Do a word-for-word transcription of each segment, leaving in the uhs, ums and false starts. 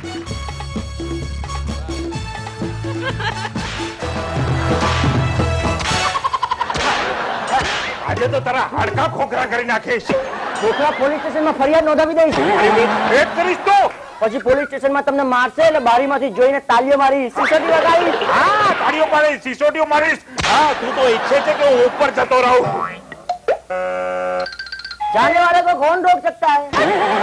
આજે તો તારા હાડકા ખોખરા કરી નાખીશ. ખોખરા પોલીસ સ્ટેશનમાં ફરિયાદ નોંધાવી દઈશ. ભેટ કરીશ તો પછી પોલીસ સ્ટેશનમાં તમને મારશે એટલે બારીમાંથી જોઈને તાળીઓ મારી સિસોટી લગાવીશ. હા, તાળીઓ મારીશ, સિસોટીઓ મારીશ. હા, તું તો ઈચ્છે છે કે હું ઉપર જતો રહું. जाने वाले को कौन रोक सकता है?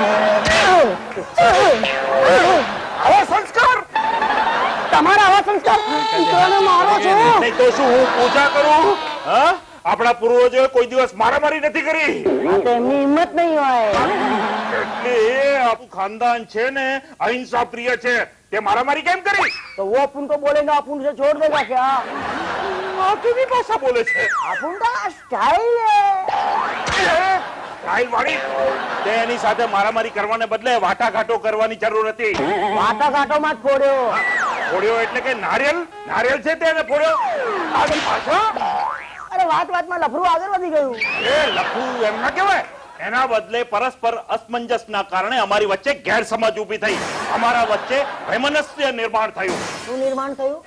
આવો સંસ્કાર તમારા આવા સંસ્કાર દીકરાને મારો છો. નહીં તો શું હું પૂજા કરું? હા, આપણા પૂર્વજોએ કોઈ દિવસ મારામારી નથી કરી. તો એમની હિંમત નહીં હોય. એટલે આપણું ખાનદાન છે ને અહિંસા પ્રિય છે, તે મારામારી કેમ કરી? तो वो अपन को बोलेगा अपन उसे छोड़ देगा क्या? આ કેવી ભાષા બોલે છે? अपन का स्टाइल है. સ્ટાઇલ વાળી તે એની સાથે મારામારી કરવાને બદલે વાટાઘાટો કરવાની જરૂર હતી. વાટાઘાટો માં જ ફોડ્યો. ફોડ્યો એટલે કે નારિયેલ નારિયેલ છે તેને ફોડ્યો. આવી ભાષા? અરે વાત વાતમાં લફરું આગળ વધી ગયું. એ લખવું એમ ના કહેવાય. એના બદલે પરસ્પર અસમંજસના કારણે અમારી વચ્ચે ગેરસમજ ઊભી થઈ. અમારા વચ્ચે વૈમનસ્ય નિર્માણ થયું. શું નિર્માણ થયું?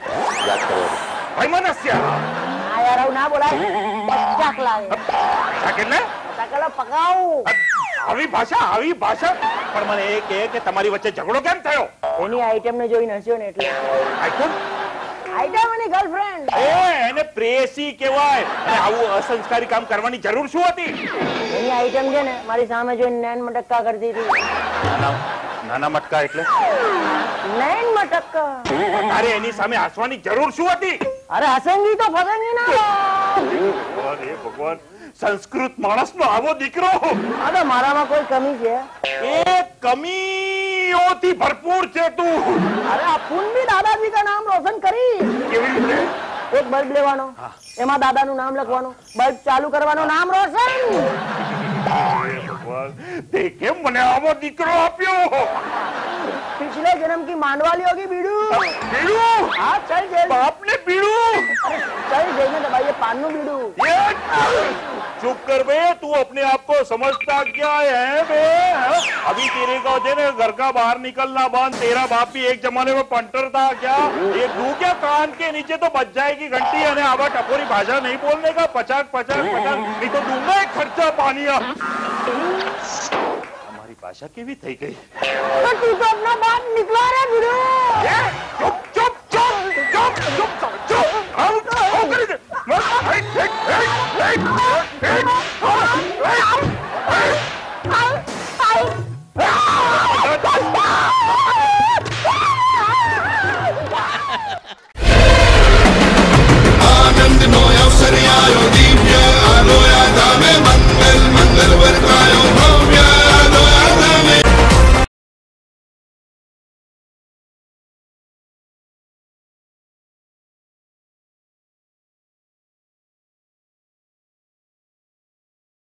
વૈમનસ્ય. હા યાર આવું ના બોલાય. પચાક લાગે. કેટલે પચાકલા પકાવું. આવી ભાષા આવી ભાષા પણ મને એ કહે કે તમારી વચ્ચે ઝઘડો કેમ થયો? એની આઈટમ ને જોઈને હસ્યો ને એટલે. આઈટમ આઈટમ એની ગર્લફ્રેન્ડ. એ એને પ્રેસી કહેવાય. અને આવું અસંસ્કારી કામ કરવાની જરૂર શું હતી? એની આઈટમ છે ને મારી સામે જોઈને નૈન મટક્કા કરતી હતી. નાના નાના મટકા એટલે નૈન મટક્કા. તારે એની સામે હસવાની જરૂર શું હતી? અરે હસેંગી તો ફસેંગી ના. અરે ભગવાન, સંસ્કૃત માણસનો આવો દીકરો. અરે મારામાં કોઈ કમી છે? એ કમીઓથી ભરપૂર છે તું. અરે અપુન ભી દાદાજી કા નામ રોશન કરી. કેવી રીતે? એક બલ્બ લેવાનો, એમાં દાદાનું નામ લખવાનું, બલ્બ ચાલુ કરવાનું, નામ રોશન. ભગવાન, તે કેમ મને આવો દીકરો આપ્યો? पिछले जन्म की मानवाली होगी बीड़ू. बीड़ू? हाँ चल जेल. बाप ने बीड़ू? चल जेल में दबाइए पान નું बीड़ू. चुप कर बे, तू अपने आप को समझता क्या है बे? अभी तेरे को देने घर का बाहर निकलना बंद. तेरा बाप भी एक जमाने में पंटर था क्या? ये तू क्या कान के नीचे तो बच जाएगी घंटी. અને આવા ટપોરી ભાષા નહીં બોલને કા. પચાસ પચાસ પચાસ નહીં તો દૂંગા એક ખર્ચા પાણીયા. हमारी भाषा केवी થઈ ગઈ? तो तू तो अपना बाप निकला रे बीड़ू. चुप चुप चुप चुप चुप चुप. हम हो कर दे.